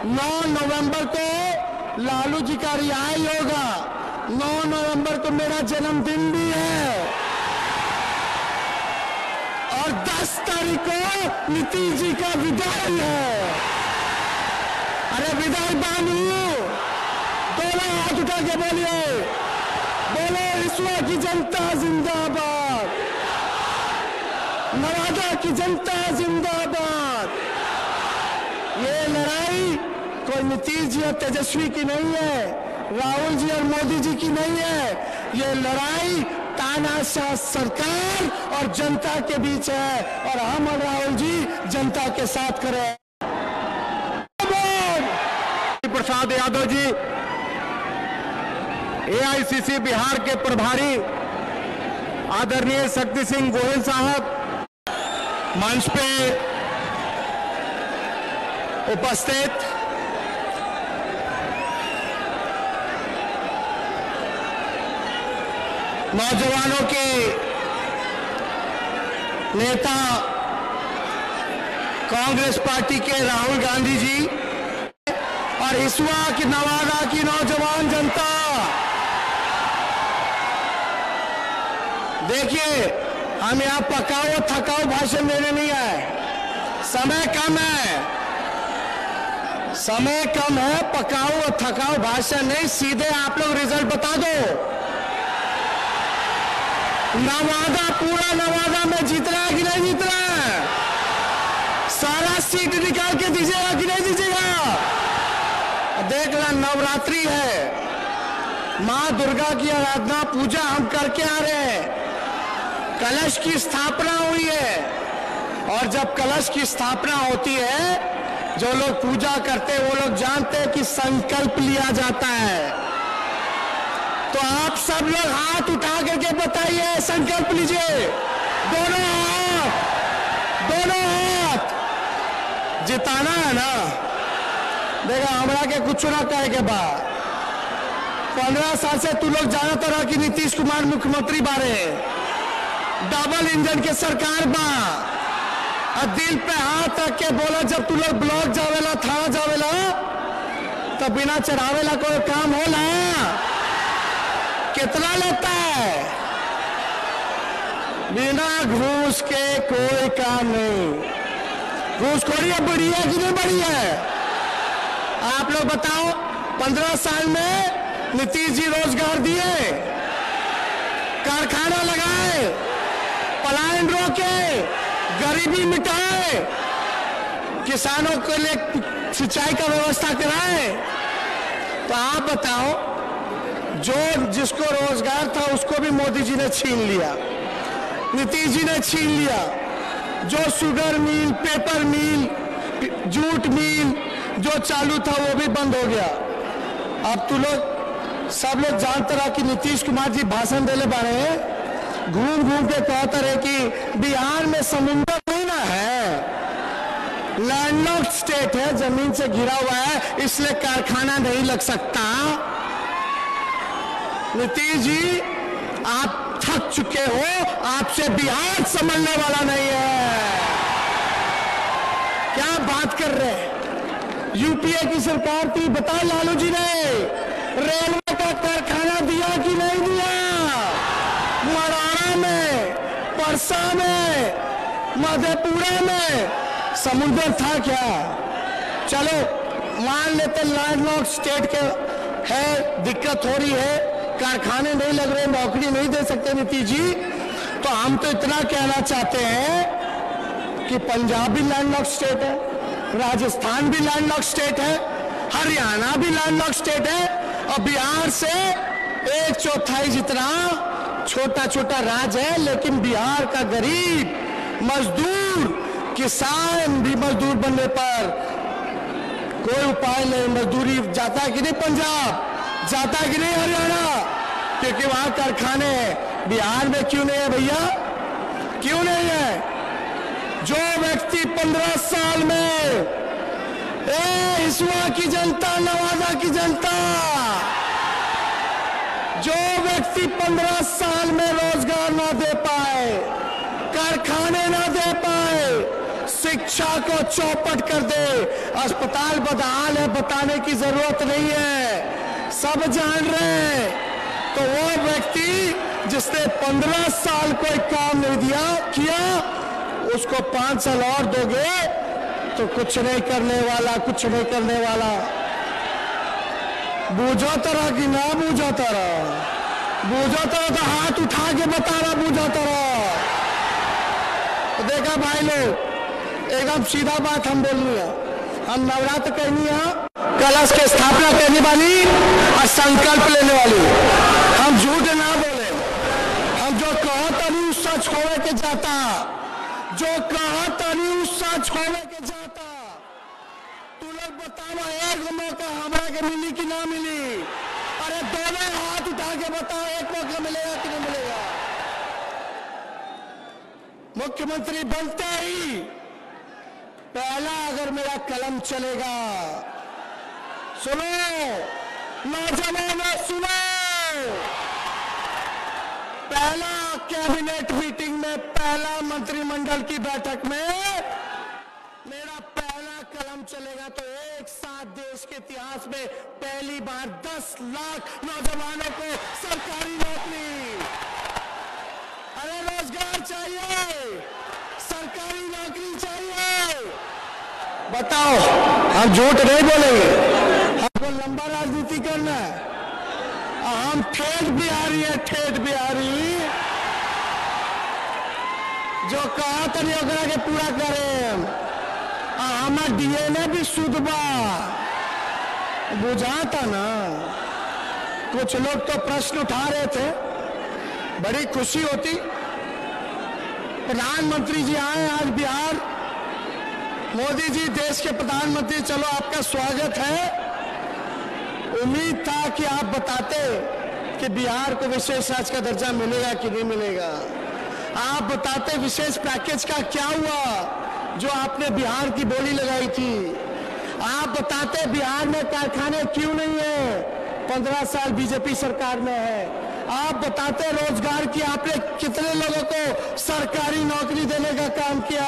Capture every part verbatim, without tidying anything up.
नौ नवंबर को लालू जी का रिहाई होगा। नौ नवंबर को मेरा जन्मदिन भी है और दस तारीख को नीतीश जी का विदाई है। अरे विदाई बांधू, दोनों हाथ उठा के बोलिए, बोलो रिश्वा की जनता जिंदाबाद, नवादा की जनता जिंदाबाद। ये लड़ाई कोई नीतीश जी और तेजस्वी की नहीं है, राहुल जी और मोदी जी की नहीं है। ये लड़ाई तानाशाह सरकार और जनता के बीच है और हम और राहुल जी जनता के साथ करें। प्रसाद यादव जी ए आई सी सी बिहार के प्रभारी, आदरणीय शक्ति सिंह गोहिल साहब मंच पे उपस्थित, नौजवानों के नेता कांग्रेस पार्टी के राहुल गांधी जी और हिस्वा की नवादा की नौजवान जनता, देखिए हम यहाँ पकाओ थकाओ भाषण देने नहीं आए, समय कम है, समय कम है, पकाओ और थकाओ भाषण नहीं, सीधे आप लोग रिजल्ट बता दो। नवादा, पूरा नवादा में जीत रहा है कि नहीं जीत रहा है? सारा सीट निकाल के दीजिएगा कि नहीं दीजिएगा? देख रहा, नवरात्रि है, माँ दुर्गा की आराधना पूजा हम करके आ रहे हैं, कलश की स्थापना हुई है और जब कलश की स्थापना होती है, जो लोग पूजा करते हैं वो लोग जानते हैं कि संकल्प लिया जाता है। तो आप सब लोग हाथ उठा करके बताइए, संकल्प लीजिए, दोनों हाथ, दोनों हाथ, जिताना है ना। देखा हमरा के कुछ ना कहे के बाद पंद्रह साल से तू लोग जानता रहा कि नीतीश कुमार मुख्यमंत्री बारे, डबल इंजन के सरकार बा, और दिल पे हाथ रख के बोला जब तू लोग ब्लॉक जावेला, थाना जावेला, तो बिना चढ़ावेला कोई काम होला? कितना लेता है? बिना घूस के कोई काम नहीं। घूसखोरी अब बढ़ी है कि नहीं बढ़ी है? आप लोग बताओ, पंद्रह साल में नीतीश जी रोजगार दिए, कारखाना लगाए, पलायन रोके, गरीबी मिटाए, किसानों के लिए सिंचाई का व्यवस्था कराए। तो आप बताओ, जो जिसको रोजगार था उसको भी मोदी जी ने छीन लिया, नीतीश जी ने छीन लिया। जो sugar mill, paper mill, jute mill जो चालू था वो भी बंद हो गया। अब तू लोग सब लोग जानते रहा कि नीतीश कुमार जी भाषण देने बारे हैं, घूम घूम के कहते रहे कि बिहार में समुद्र नहीं ना है, लैंडलॉक्ड स्टेट है, जमीन से घिरा हुआ है, इसलिए कारखाना नहीं लग सकता। नीतीश जी आप थक चुके हो, आपसे बिहार संभलने वाला नहीं है। क्या बात कर रहे हैं? यूपीए की सरकार थी, बता लालू जी ने रेलवे का कारखाना दिया कि नहीं दिया? मराड़ा में, परसा में, मधेपुरा में समुद्र था क्या? चलो मान लेते लैंडलॉक्ड स्टेट के है, दिक्कत हो रही है, कारखाने नहीं लग रहे, नौकरी नहीं दे सकते नीतीश जी, तो हम तो इतना कहना चाहते हैं कि पंजाब भी लैंडलॉक्ड स्टेट है, राजस्थान भी लैंडलॉक्ड स्टेट है, हरियाणा भी लैंडलॉक्ड स्टेट है, और बिहार से एक चौथाई जितना छोटा छोटा राज्य है, लेकिन बिहार का गरीब मजदूर, किसान भी मजदूर बनने पर कोई उपाय नहीं, मजदूरी जाता कि नहीं पंजाब, जाता कि नहीं हरियाणा, क्योंकि वहां कारखाने हैं। बिहार में क्यों नहीं है भैया? क्यों नहीं है? जो व्यक्ति पंद्रह साल में, ए हिस्वा की जनता, नवादा की जनता, जो व्यक्ति पंद्रह साल में रोजगार ना दे पाए, कारखाने ना दे पाए, शिक्षा शिक्षा को चौपट कर दे। अस्पताल बदहाल है, बताने की जरूरत नहीं है, सब जान रहे हैं। तो वो व्यक्ति जिसने पंद्रह साल कोई काम नहीं दिया किया, उसको पांच साल और दोगे तो कुछ नहीं करने वाला, कुछ नहीं करने वाला। बूझो तरह की ना बूझो तरह, बूझो तरह तो हाथ उठा के बता रहा बूझो तरह। तो देखा भाई लोग, एकदम सीधा बात हम बोलनी है। हम नवरात्र करनी है, कलश की स्थापना करने वाली और संकल्प लेने वाली। हम झूठ ना बोले, हम जो कहो तभी उस सच होवे के जाता, जो कहो तभी उस सच होवे के जाता। तू लोग बताओ, एक मौका हमरा के मिली कि ना मिली? अरे दोनों हाथ उठा के बताओ, एक मौका मिलेगा कि नहीं मिलेगा? मुख्यमंत्री बनते ही पहला अगर मेरा कलम चलेगा, सुनो नौजवानों सुनो, पहला कैबिनेट मीटिंग में, पहला मंत्रिमंडल की बैठक में मेरा पहला कलम चलेगा तो एक साथ देश के इतिहास में पहली बार दस लाख नौजवानों को सरकारी नौकरी। अरे रोजगार चाहिए, सरकारी नौकरी चाहिए। बताओ, हम झूठ नहीं बोलेंगे, हमको लंबा राजनीति करना है। हम ठेठ बिहारी है, ठेठ बिहारी, जो कहा था नहीं ओकरा के पूरा करें। हमारा डीएनए भी शुद्ध बा, बुझाता ना। कुछ लोग तो प्रश्न उठा रहे थे, बड़ी खुशी होती प्रधानमंत्री जी आए आज बिहार। मोदी जी देश के प्रधानमंत्री, चलो आपका स्वागत है। उम्मीद था कि आप बताते कि बिहार को विशेष राज्य का दर्जा मिलेगा कि नहीं मिलेगा। आप बताते विशेष पैकेज का क्या हुआ जो आपने बिहार की बोली लगाई थी। आप बताते बिहार में कारखाने क्यों नहीं है, पंद्रह साल बीजेपी सरकार में है। आप बताते रोजगार की आपने कितने लोगों को सरकारी नौकरी देने का काम किया।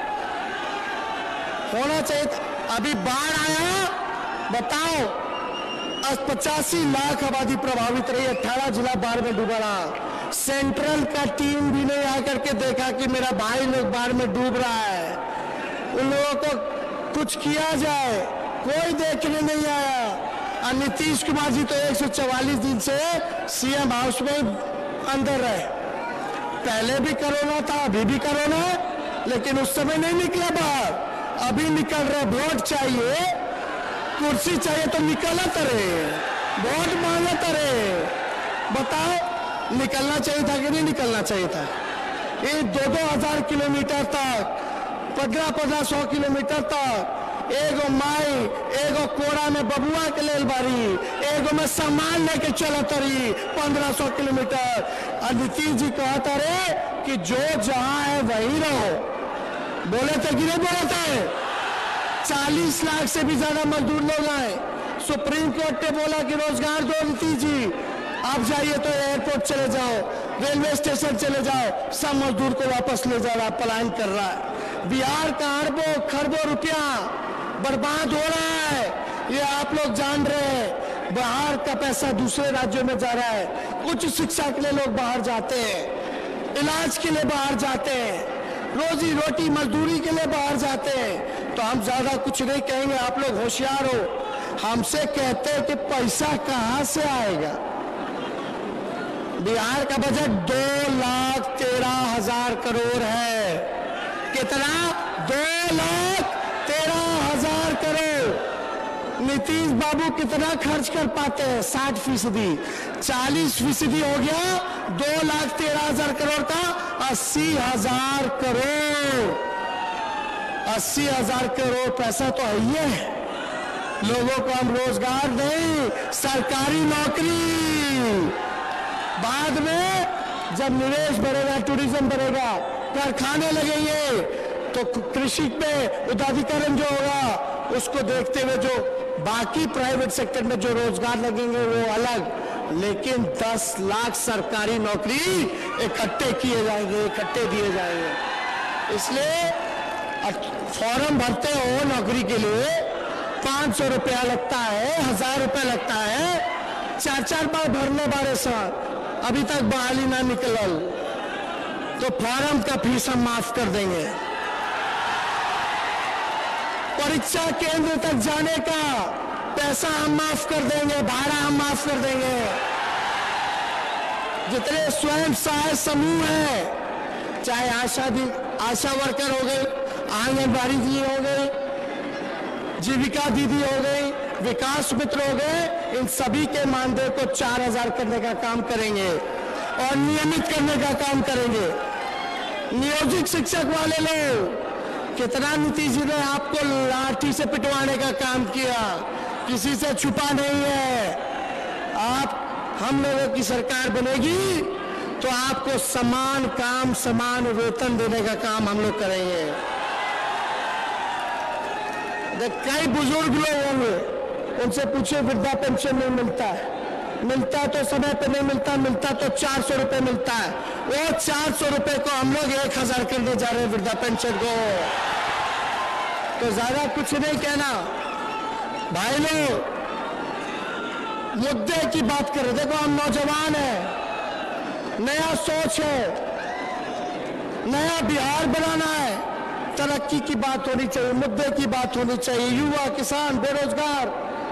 होना चाहिए था। अभी बाढ़ आया, बताओ, पचासी लाख आबादी प्रभावित रही, अठारह जिला बाढ़ में डूबा रहा। सेंट्रल का टीम भी नहीं आकर के देखा कि मेरा भाई लोग बाढ़ में डूब रहा है, उन लोगों को कुछ किया जाए, कोई देखने नहीं आया। और नीतीश कुमार जी तो एक सौ चवालीस दिन से सीएम हाउस में अंदर रहे। पहले भी कोरोना था, अभी भी कोरोना, लेकिन उस समय नहीं निकला बाहर। अभी निकल रहे। वोट चाहिए, कुर्सी चाहिए तो निकला तरे, वोट मांगा तरे। बताओ, निकलना चाहिए था कि नहीं निकलना चाहिए था? ये दो दो हजार किलोमीटर तक, पंद्रह पंद्रह सौ किलोमीटर तक, एगो माई एगो कोड़ा में बबुआ के लेल बारी, एगो में सामान लेके चलत रही पंद्रह सौ किलोमीटर। और नीतीश जी कहता रहे कि जो जहां है वहीं रहो। बोले थे कि नहीं बोले थे? चालीस लाख से भी ज्यादा मजदूर लोग आए। सुप्रीम कोर्ट ने बोला कि रोजगार दो नीतीश जी, आप जाइए तो एयरपोर्ट चले जाओ, रेलवे स्टेशन चले जाओ, सब मजदूर को वापस ले जा रहा, पलायन कर रहा है। बिहार का अरबों खरबों रुपया बर्बाद हो रहा है, ये आप लोग जान रहे हैं। बाहर का पैसा दूसरे राज्यों में जा रहा है। उच्च शिक्षा के लिए लोग बाहर जाते हैं, इलाज के लिए बाहर जाते हैं, रोजी रोटी मजदूरी के लिए बाहर जाते हैं। तो हम ज्यादा कुछ नहीं कहेंगे, आप लोग होशियार हो। हमसे कहते हैं कि पैसा कहां से आएगा। बिहार का बजट दो लाख तेरह हजार करोड़ है। कितना? दो लाख तेरह हजार करोड़। नीतीश बाबू कितना खर्च कर पाते हैं? साठ फीसदी, चालीस फीसदी हो गया दो लाख तेरह हजार करोड़ का, अस्सी हजार करोड़। अस्सी हजार करोड़ पैसा तो है ही है। लोगों को हम रोजगार दें, सरकारी नौकरी। बाद में जब निवेश बढ़ेगा, टूरिज्म बढ़ेगा, कारखाने लगेंगे, तो कृषि पे उदारीकरण जो होगा उसको देखते हुए जो बाकी प्राइवेट सेक्टर में जो रोजगार लगेंगे वो अलग। लेकिन दस लाख सरकारी नौकरी इकट्ठे किए जाएंगे, इकट्ठे दिए जाएंगे। इसलिए फॉर्म भरते हो नौकरी के लिए, पाँच सौ रुपया लगता है, हजार रुपया लगता है, चार चार बार भरने बारे सर, अभी तक बहाली ना निकलल, तो फॉर्म का फीस हम माफ कर देंगे। परीक्षा केंद्र तक जाने का पैसा हम माफ कर देंगे, भाड़ा हम माफ कर देंगे। जितने स्वयं सहायक समूह हैं, चाहे आशा दी आशा वर्कर हो गई, आंगनबाड़ी दीदी हो गई, जीविका दीदी हो गई, विकास मित्र हो गए, इन सभी के मानदेय को चार हजार करने का काम करेंगे और नियमित करने का काम करेंगे। नियोजित शिक्षक वाले लोग, कितना नीतीश जी ने आपको लाठी से पिटवाने का काम किया, किसी से छुपा नहीं है। आप हम लोगों की सरकार बनेगी तो आपको समान काम समान वेतन देने का काम हम लोग करेंगे। कई बुजुर्ग लोग होंगे, उनसे पूछे वृद्धा पेंशन नहीं मिलता है, मिलता तो समय पे नहीं मिलता, मिलता तो चार सौ रुपए मिलता है। वो चार सौ रुपए को हम लोग एक हजार करने जा रहे हैं वृद्धा पेंशन को। तो ज्यादा कुछ नहीं कहना भाई लोग, मुद्दे की बात करें। देखो हम नौजवान हैं, नया सोच है, नया बिहार बनाना है, तरक्की की बात होनी चाहिए, मुद्दे की बात होनी चाहिए। युवा, किसान, बेरोजगार,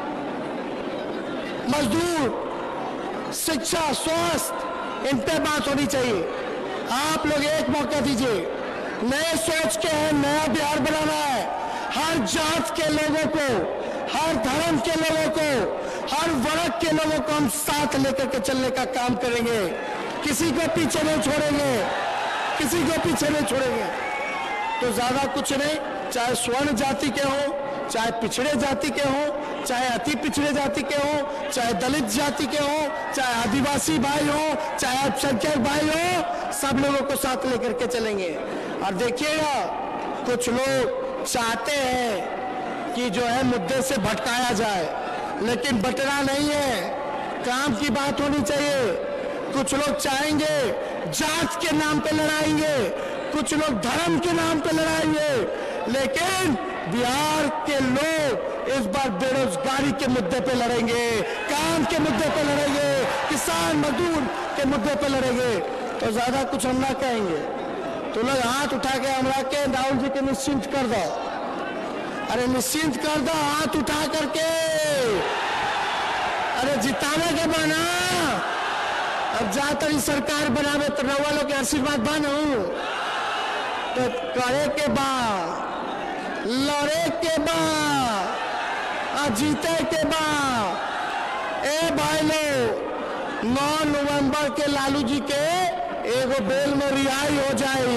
मजदूर, शिक्षा, स्वास्थ्य, इन पे बात होनी चाहिए। आप लोग एक मौका दीजिए, नए सोच के हैं, नया बिहार बनाना है। हर जात के लोगों को, हर धर्म के लोगों को, हर वर्ग के लोगों को हम साथ लेकर के चलने का काम करेंगे। किसी को पीछे नहीं छोड़ेंगे, किसी को पीछे नहीं छोड़ेंगे। तो ज्यादा कुछ नहीं, चाहे स्वर्ण जाति के हो, चाहे पिछड़े जाति के हो, चाहे अति पिछड़े जाति के हो, चाहे दलित जाति के हो, चाहे आदिवासी भाई हो, चाहे अल्पसंख्यक भाई हो, सब लोगों को साथ लेकर के चलेंगे। और देखिएगा, कुछ लोग चाहते हैं कि जो है मुद्दे से भटकाया जाए, लेकिन बटना नहीं है, काम की बात होनी चाहिए। कुछ लोग चाहेंगे जात के नाम पे लड़ाएंगे, कुछ लोग धर्म के नाम पे लड़ाएंगे, लेकिन बिहार के लोग इस बार बेरोजगारी के मुद्दे पे लड़ेंगे, काम के मुद्दे पे लड़ेंगे, किसान मजदूर के मुद्दे पे लड़ेंगे। तो ज्यादा कुछ हम ना कहेंगे। तो लोग हाथ उठा के हमरा के राहुल जी के निश्चिंत कर दो, अरे निश्चिंत कर दो हाथ उठा करके। अरे जिताने के बना, अब जाकर सरकार बनावे तो रउआ लोग के आशीर्वाद बनू, तो करे के बाद, लड़े के बाद, जीते के बाद। ए भाई लोग, नौ नवंबर के लालू जी के एगो बेल में रिहाई हो जाए,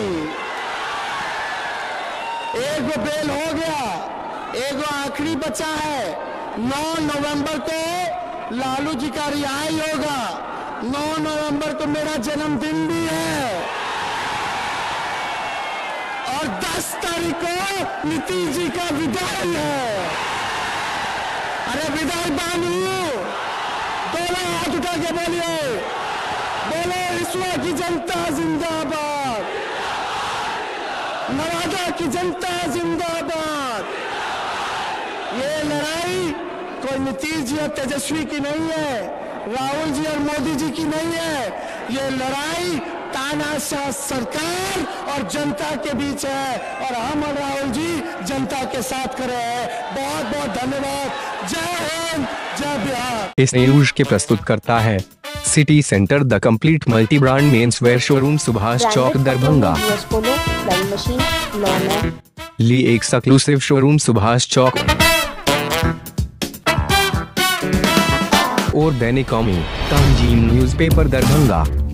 एगो बेल हो गया, एगो आखिरी बचा है। नौ नवंबर को लालू जी का रिहाई होगा। नौ नवंबर को मेरा जन्मदिन भी है और दस तारीख को नीतीश जी का विदाई है। अरे विदाई बानू, दोनों हाथ उठा के बोलिए, बोलो ईश्वर की जनता जिंदाबाद, नवादा की जनता जिंदाबाद। ये लड़ाई कोई नीतीश जी और तेजस्वी की नहीं है, राहुल जी और मोदी जी की नहीं है। ये लड़ाई तानाशाह सरकार और जनता के बीच है, और हम और राहुल जी जनता के साथ खड़े हैं। बहुत बहुत धन्यवाद। जय हिंद, जय बिहार। इस न्यूज के प्रस्तुत करता है city centre the complete multi brand men's wear showroom, Subhash Chowk, Darbhanga. Lee exclusive showroom, Subhash Chowk. और दैनिक कौमी, तंजीम न्यूज़पेपर, दरभंगा।